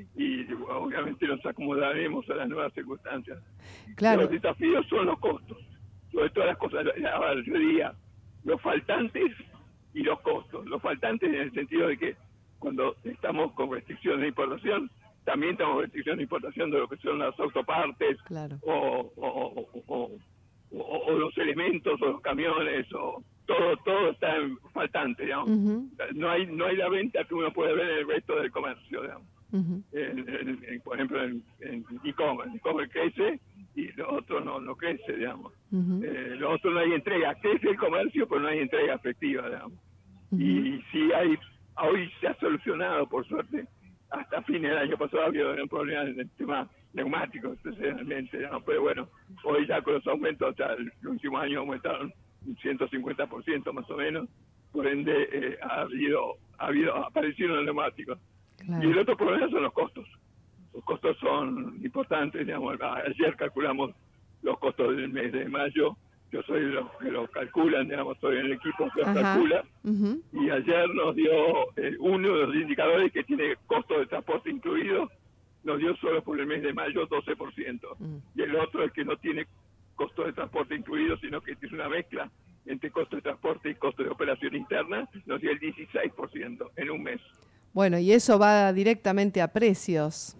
y obviamente nos acomodaremos a las nuevas circunstancias. Claro. Los desafíos son los costos, sobre todas las cosas, yo diría, los faltantes y los costos. Los faltantes en el sentido de que cuando estamos con restricciones de importación, también tenemos restricciones de importación de lo que son las autopartes, claro. o, o, o, o, o, o los elementos o los camiones, o todo todo está faltante, digamos. Uh-huh. No hay no hay la venta que uno puede ver en el resto del comercio, digamos. Uh-huh. en, en, en, por ejemplo, en e-commerce. El e-commerce crece y lo otro no, no crece, digamos. Uh-huh. Eh, lo otro no hay entrega. Crece el comercio, pero no hay entrega efectiva, digamos. Uh-huh. Y sí hay, hoy se ha solucionado, por suerte, hasta fines del año pasado había un problema en el tema neumático, especialmente, ¿no? Pero bueno, hoy ya con los aumentos, ya el último año aumentaron un ciento cincuenta por ciento más o menos, por ende eh, ha habido, ha habido, aparecieron los neumáticos. Claro. Y el otro problema son los costos. Los costos son importantes, digamos, ayer calculamos los costos del mes de mayo, yo soy de los que los calculan, digamos, soy en el equipo que los calcula, uh-huh. y ayer nos dio eh, uno de los indicadores que tiene costo de transporte incluido, nos dio solo por el mes de mayo doce por ciento, uh-huh. y el otro es que no tiene costo de transporte incluido, sino que es una mezcla entre costo de transporte y costo de operación interna, nos dio el dieciséis por ciento en un mes. Bueno, y eso va directamente a precios.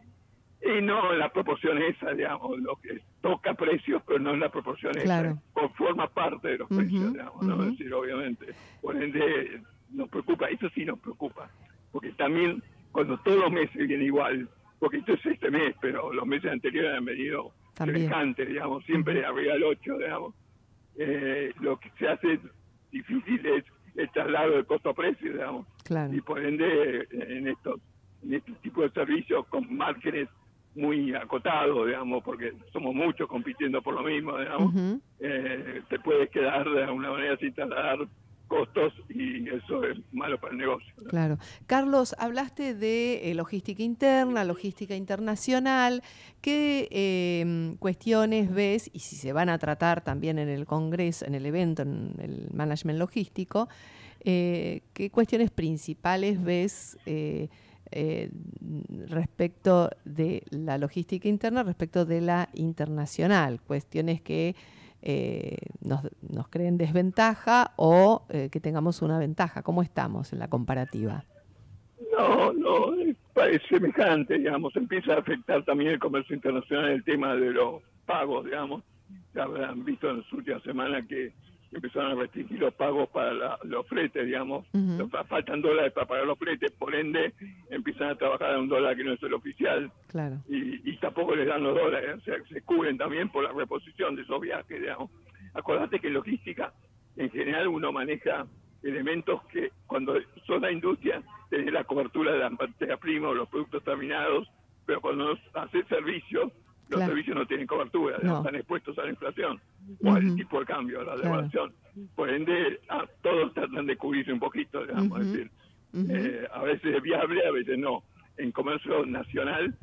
Y no en la proporción esa, digamos, lo que toca precios, pero no en la proporción claro. esa, forma parte de los uh-huh, precios, digamos, ¿no? Uh-huh. Es decir, obviamente, por ende nos preocupa, eso sí nos preocupa, porque también cuando todos los meses vienen igual, porque esto es este mes, pero los meses anteriores han venido semejantes, digamos, siempre uh-huh. arriba del ocho, digamos, eh, lo que se hace difícil es el traslado de costo a precio, digamos, claro. y por ende en estos, en este tipo de servicios con márgenes muy acotado, digamos, porque somos muchos compitiendo por lo mismo, digamos, uh-huh. eh, te puedes quedar de alguna manera sin trasladar costos y eso es malo para el negocio, ¿no? Claro. Carlos, hablaste de eh, logística interna, logística internacional. ¿Qué eh, cuestiones ves, y si se van a tratar también en el congreso, en el evento, en el management logístico, eh, qué cuestiones principales ves eh, Eh, respecto de la logística interna, respecto de la internacional? Cuestiones que eh, nos, nos creen desventaja o eh, que tengamos una ventaja. ¿Cómo estamos en la comparativa? No, no, parece semejante, digamos, empieza a afectar también el comercio internacional el tema de los pagos, digamos. Ya habrán visto en las últimas semanas que empezaron a restringir los pagos para la, los fletes, digamos, Ujú. los, faltan dólares para pagar los fletes, por ende empiezan a trabajar a un dólar que no es el oficial, Claro. y, y tampoco les dan los dólares, o sea, se cubren también por la reposición de esos viajes, digamos. Acordate que en logística, en general, uno maneja elementos que cuando sos la industria tenés la cobertura de la materia prima o los productos terminados, pero cuando haces servicios, los Claro. servicios no tienen cobertura, digamos, No. están expuestos a la inflación o al Ujú. tipo de cambio, a la Claro. devaluación. Por ende, ah, todos tratan de cubrirse un poquito, digamos, Ujú. es decir, Ujú. eh, a veces es viable, a veces no. En comercio nacional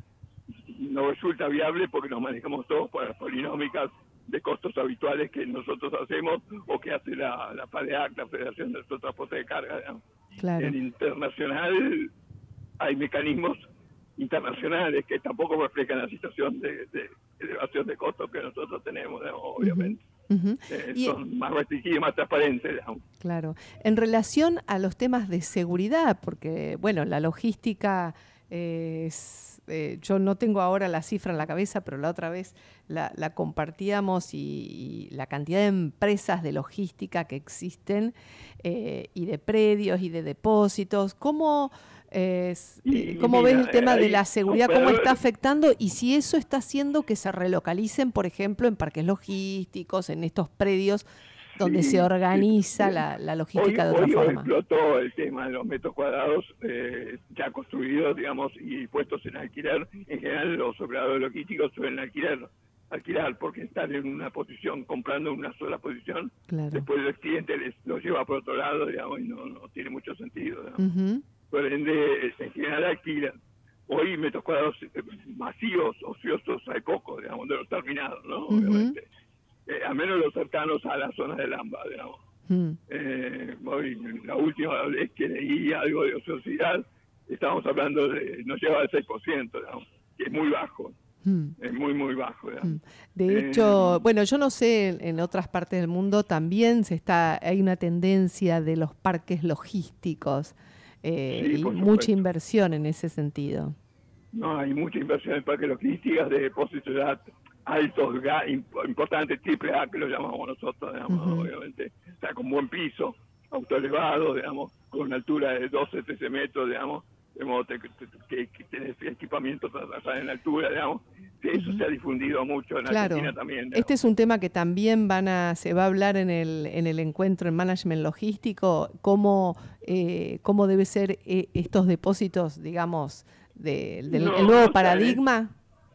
no resulta viable porque nos manejamos todos por las polinómicas de costos habituales que nosotros hacemos o que hace la, la FADEAC, la Federación del Transporte de Carga, digamos. Claro. En internacional hay mecanismos internacionales que tampoco reflejan la situación de, de elevación de costos que nosotros tenemos, digamos, obviamente. Ujú. Eh, Y- son más restringidos, más transparentes, digamos. Claro. En relación a los temas de seguridad, porque, bueno, la logística eh, es, eh, yo no tengo ahora la cifra en la cabeza, pero la otra vez la, la compartíamos y, y la cantidad de empresas de logística que existen eh, y de predios y de depósitos, ¿cómo, eh, es- Y- eh, cómo mira, ves el tema eh, de hay la seguridad? ¿Cómo operadores- está afectando? Y si eso está haciendo que se relocalicen, por ejemplo, en parques logísticos, en estos predios donde Sí, se organiza sí. la, la Hoy, logística de otra hoy forma. explotó el tema de los metros cuadrados eh, ya construidos, digamos, y puestos en alquiler. En general, los operadores logísticos suelen alquilar, alquilar porque están en una posición, comprando una sola posición. Claro. Después el cliente les lo lleva por otro lado, digamos, y no, no tiene mucho sentido, digamos. Ujú. Por ende, en general alquilan. Hoy metros cuadrados eh, masivos, ociosos, hay pocos, digamos, de los terminados, ¿no? Ujú. Obviamente. Eh, a menos los cercanos a la zona del AMBA, digamos. Mm. Eh, hoy, la última vez que leí algo de ociosidad, estábamos hablando de, no llega al seis por ciento, digamos, que es muy bajo, Mm. es muy, muy bajo, digamos. De Eh, hecho, bueno, yo no sé, en, en otras partes del mundo también se está, hay una tendencia de los parques logísticos eh, Sí, y por mucha supuesto. inversión en ese sentido. No, hay mucha inversión en parques logísticos de depósitos de datos altos, ga- imp- importantes, triple A, que lo llamamos nosotros, digamos, Ujú. obviamente. O sea, con buen piso, auto elevado, digamos, con una altura de doce, trece metros, digamos, de modo que, que, que tenés equipamiento para trabajar en altura, digamos. Que eso se ha difundido mucho en Claro, Argentina también. digamos. este es un tema que también van a, se va a hablar en el, en el encuentro en management logístico, cómo, eh, cómo debe ser eh, estos depósitos, digamos, de- del No, el nuevo o sea, paradigma.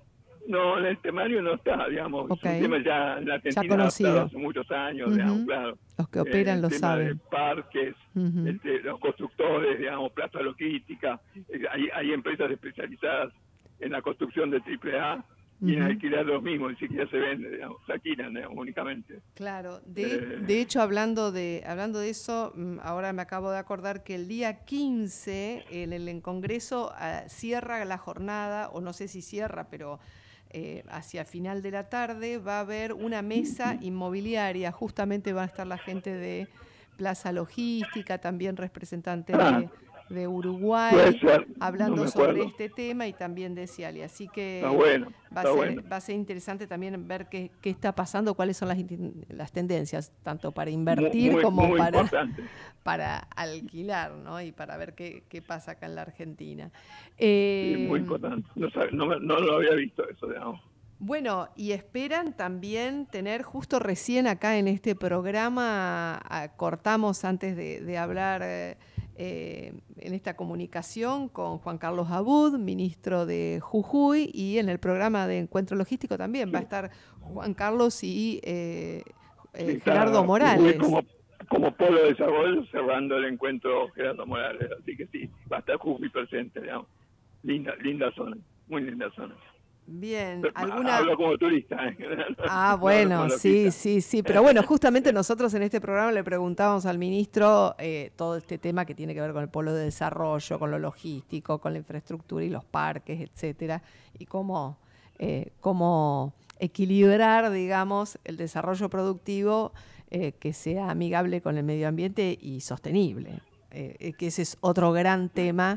No, en el temario no está, digamos. Ok. Es un tema ya en la Argentina conocido. adaptado hace muchos años, Ujú. digamos, claro. Los que operan Eh, lo el tema de saben. parques, Ujú. este, los constructores, digamos, plaza logística. Eh, hay, hay empresas especializadas en la construcción de triple A y en Ujú. alquilar los mismos, ni siquiera se vende, digamos, se alquilan, digamos, únicamente. Claro, de, Eh. de hecho, hablando de, hablando de eso, mm, ahora me acabo de acordar que el día quince en el en Congreso ah, cierra la jornada, o no sé si cierra, pero eh, hacia final de la tarde va a haber una mesa inmobiliaria, justamente va a estar la gente de Plaza Logística, también representantes Ah. de, de Uruguay, Puede ser, hablando no me sobre acuerdo. este tema y también de Ciali, así que Está bueno, va, a está ser, bueno. va a ser interesante también ver qué, qué está pasando, cuáles son las, inten- las tendencias, tanto para invertir Muy- como muy para, importante. para alquilar, ¿no? Y para ver qué, qué pasa acá en la Argentina. Sí, Eh, muy importante. No, sab- no, me- no lo había visto eso, digamos. Bueno, y esperan también tener, justo recién acá en este programa, ah, cortamos antes de, de hablar eh, eh, en esta comunicación con Juan Carlos Abud, ministro de Jujuy, y en el programa de Encuentro Logístico también va a estar Juan Carlos y eh, eh, Está Gerardo Jujuy Morales. Como, como polo de desarrollo cerrando el encuentro Gerardo Morales, así que sí, va a estar Jujuy presente, digamos. Linda, linda zona, muy linda zona. Bien, Pero, ¿alguna...? Hablo como turista. ¿eh? Ah, No bueno, hablo como sí, logista. sí, sí. Pero bueno, justamente nosotros en este programa le preguntábamos al ministro eh, todo este tema que tiene que ver con el polo de desarrollo, con lo logístico, con la infraestructura y los parques, etcétera, y cómo, eh, cómo equilibrar, digamos, el desarrollo productivo eh, que sea amigable con el medio ambiente y sostenible, eh, que ese es otro gran tema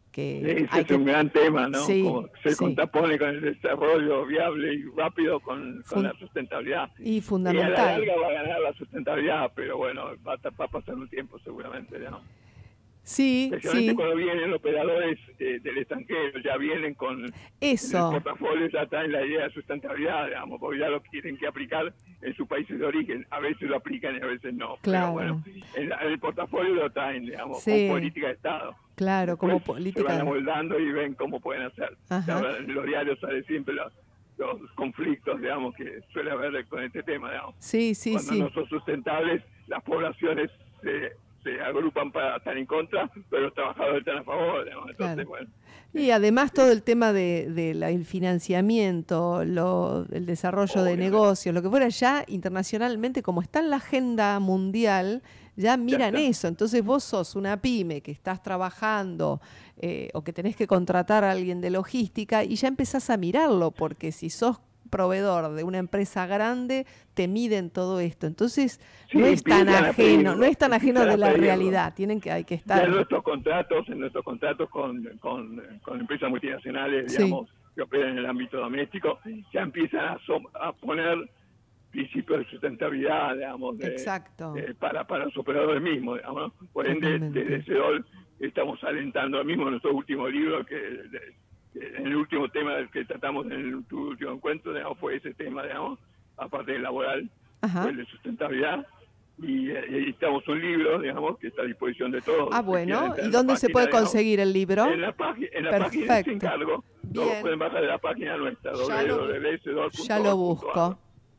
que Ese hay es que... un gran tema, ¿no? Sí, Como se sí. contrapone con el desarrollo viable y rápido con, con Fun- la sustentabilidad. y Y a la fundamental. larga va a ganar la sustentabilidad, pero bueno, va a, va a pasar un tiempo seguramente, ¿no? Sí, Especialmente sí, cuando vienen operadores eh, del extranjero, ya vienen con en el eso. portafolio, ya traen la idea de sustentabilidad, digamos, porque ya lo tienen que aplicar en sus países de origen. A veces lo aplican y a veces no. Claro. Pero bueno, en, la- en el portafolio lo traen, digamos, Sí. con política de Estado. Claro, como Después se política. van amoldando y ven cómo pueden hacer. Ajá. Ahora, en los diarios salen siempre los, los conflictos, digamos, que suele haber con este tema, digamos. Sí, sí, Cuando sí. no son sustentables, las poblaciones se, se agrupan para estar en contra, pero los trabajadores están a favor, digamos. Entonces, Claro. bueno. Y además todo el tema de, de la- el financiamiento, lo, el desarrollo de Obvio. negocios, lo que fuera, ya internacionalmente, como está en la agenda mundial, ya miran está. eso. Entonces vos sos una pyme que estás trabajando eh, o que tenés que contratar a alguien de logística y ya empezás a mirarlo, porque si sos proveedor de una empresa grande, te miden todo esto. Entonces Sí, no es tan empiezan a ajeno, pedirlo, no es tan ajeno empiezan a de la pedirlo. realidad. Tienen que, hay que Ya estar. en nuestros contratos, en nuestros contratos con, con, con empresas multinacionales, Sí. digamos, que operan en el ámbito doméstico, ya empiezan a, som- a poner principios de sustentabilidad, digamos, de- Exacto. de- para, para los operadores mismos, digamos, ¿no? Por ende, Totalmente. desde CEDOL estamos alentando, ahora mismo en nuestro último libro, que, de- que en el último tema del que tratamos en el tu último encuentro, digamos, fue ese tema, digamos, aparte del laboral, Ajá. fue el de sustentabilidad. Y eh, editamos un libro, digamos, que está a disposición de todos. Ah, los que bueno. quieran entrar ¿Y en la dónde se página, puede digamos. conseguir el libro? En la, página, en la página Perfecto. sin cargo. Lo Bien. pueden bajar de la página nuestra, Ya lo- doble u doble u doble u punto cedol punto Ya lo org punto busco. ar.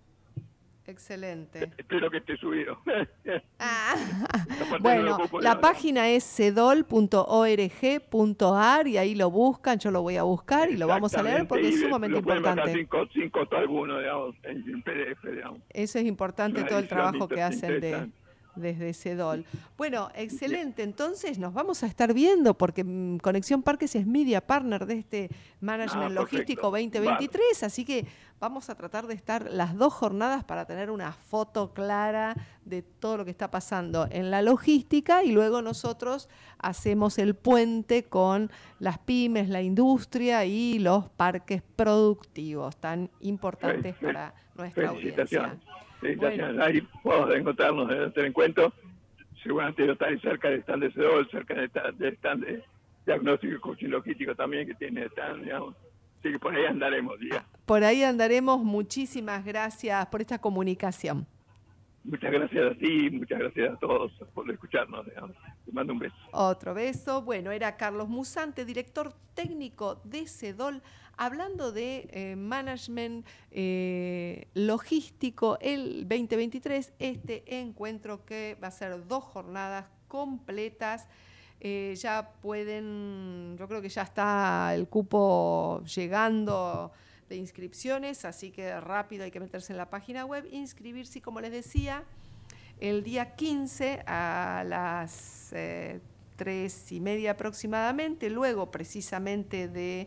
Excelente. Espero que esté subido. Ah, Aparte bueno, no lo puedo la poner. página es cedol punto org punto ar y ahí lo buscan, yo lo voy a buscar y lo vamos a leer porque es Exactamente, y sumamente lo pueden bajar importante. Sin, co- sin costo alguno, digamos, en, en P D F, digamos. Eso es importante, Una todo el edición trabajo que inter- hacen de, interesante. desde CEDOL. Bueno, excelente. Entonces nos vamos a estar viendo porque mm, Conexión Parques es media partner de este Management Ah, Logístico perfecto. veinte veintitrés, así que vamos a tratar de estar las dos jornadas para tener una foto clara de todo lo que está pasando en la logística y luego nosotros hacemos el puente con las pymes, la industria y los parques productivos tan importantes Fe- para nuestra audiencia. Felicitaciones. Felicitaciones. Ahí podemos encontrarnos en este encuentro. Seguramente yo estaré cerca del stand de CEDOL, cerca del stand, del stand de diagnóstico y coaching logístico también, que tiene stand, digamos. Así que por ahí andaremos, diga. Por ahí andaremos. Muchísimas gracias por esta comunicación. Muchas gracias a ti, muchas gracias a todos por escucharnos, digamos. Te mando un beso. Otro beso. Bueno, era Carlos Musante, director técnico de CEDOL, hablando de eh, management eh, logístico el veinte veintitrés, este encuentro que va a ser dos jornadas completas. Eh, ya pueden, yo creo que ya está el cupo llegando de inscripciones, así que rápido hay que meterse en la página web, inscribirse y como les decía, el día quince a las eh, tres y media aproximadamente, luego precisamente de,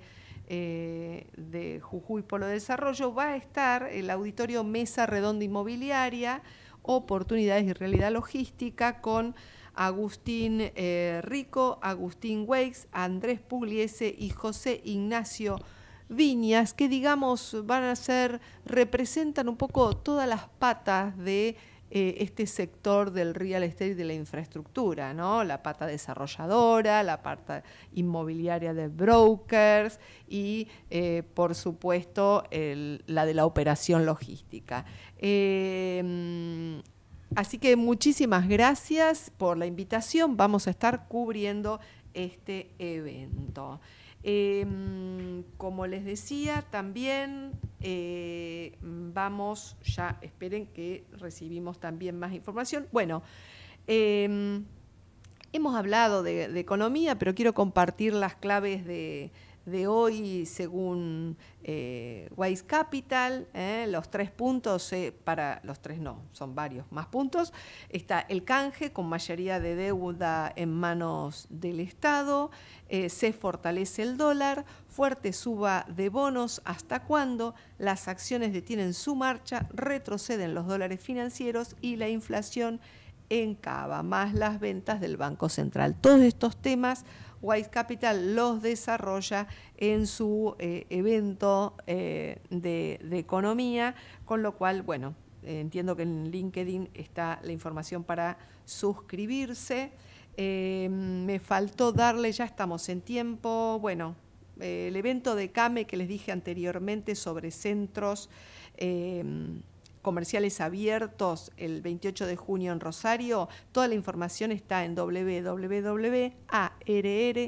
eh, de Jujuy Polo de Desarrollo, va a estar el auditorio Mesa Redonda Inmobiliaria, Oportunidades y Realidad Logística con Agustín eh, Rico, Agustín Weiss, Andrés Pugliese y José Ignacio Viñas, que digamos van a ser, representan un poco todas las patas de eh, este sector del real estate y de la infraestructura, ¿no? La pata desarrolladora, la pata inmobiliaria de brokers y, eh, por supuesto, el, la de la operación logística. Eh, Así que muchísimas gracias por la invitación. Vamos a estar cubriendo este evento. Eh, como les decía, también eh, vamos, ya esperen que recibimos también más información. Bueno, eh, hemos hablado de, de economía, pero quiero compartir las claves de... de hoy según eh, Wise Capital, eh, los tres puntos, eh, para los tres no, son varios más puntos, está el canje con mayoría de deuda en manos del Estado, eh, se fortalece el dólar, fuerte suba de bonos, hasta cuándo las acciones detienen su marcha, retroceden los dólares financieros y la inflación encaba, más las ventas del Banco Central. Todos estos temas Wise Capital los desarrolla en su eh, evento eh, de, de economía, con lo cual, bueno, eh, entiendo que en LinkedIn está la información para suscribirse. Eh, me faltó darle, ya estamos en tiempo, bueno, eh, el evento de CAME que les dije anteriormente sobre centros eh, comerciales abiertos el veintiocho de junio en Rosario. Toda la información está en doble u doble u doble u punto a r r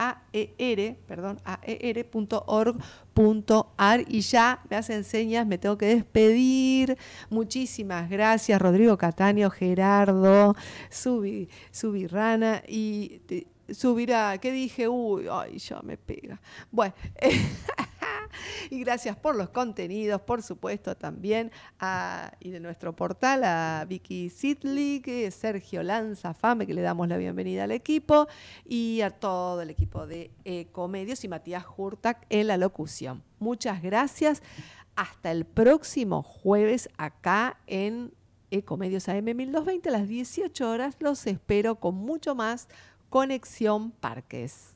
punto org punto a r y ya me hacen señas, me tengo que despedir. Muchísimas gracias, Rodrigo Cataño, Gerardo, Subi, Subirrana y te, Subirá, ¿qué dije? Uy, ay, ya me pega. Bueno, y gracias por los contenidos, por supuesto, también a, y de nuestro portal a Vicky Sidlik, Sergio Lanza Fame, que le damos la bienvenida al equipo, y a todo el equipo de Ecomedios y Matías Hurtak en la locución. Muchas gracias. Hasta el próximo jueves acá en Ecomedios A M mil doscientos veinte a las dieciocho horas. Los espero con mucho más Conexión Parques.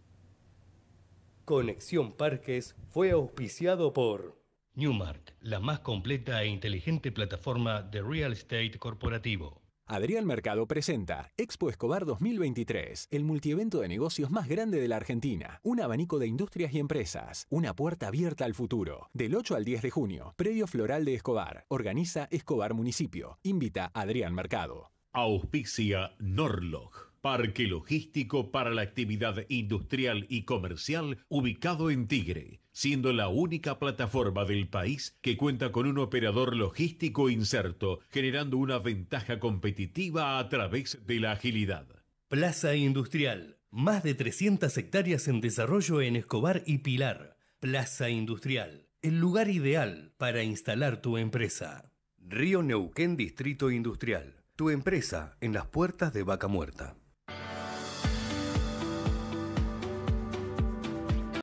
Conexión Parques fue auspiciado por Newmark, la más completa e inteligente plataforma de real estate corporativo. Adrián Mercado presenta Expo Escobar dos mil veintitrés, el multievento de negocios más grande de la Argentina. Un abanico de industrias y empresas. Una puerta abierta al futuro. Del ocho al diez de junio. Predio Floral de Escobar. Organiza Escobar Municipio. Invita Adrián Mercado. Auspicia Norlog, parque logístico para la actividad industrial y comercial ubicado en Tigre, siendo la única plataforma del país que cuenta con un operador logístico inserto, generando una ventaja competitiva a través de la agilidad. Plaza Industrial, más de trescientas hectáreas en desarrollo en Escobar y Pilar. Plaza Industrial, el lugar ideal para instalar tu empresa. Río Neuquén Distrito Industrial, tu empresa en las puertas de Vaca Muerta.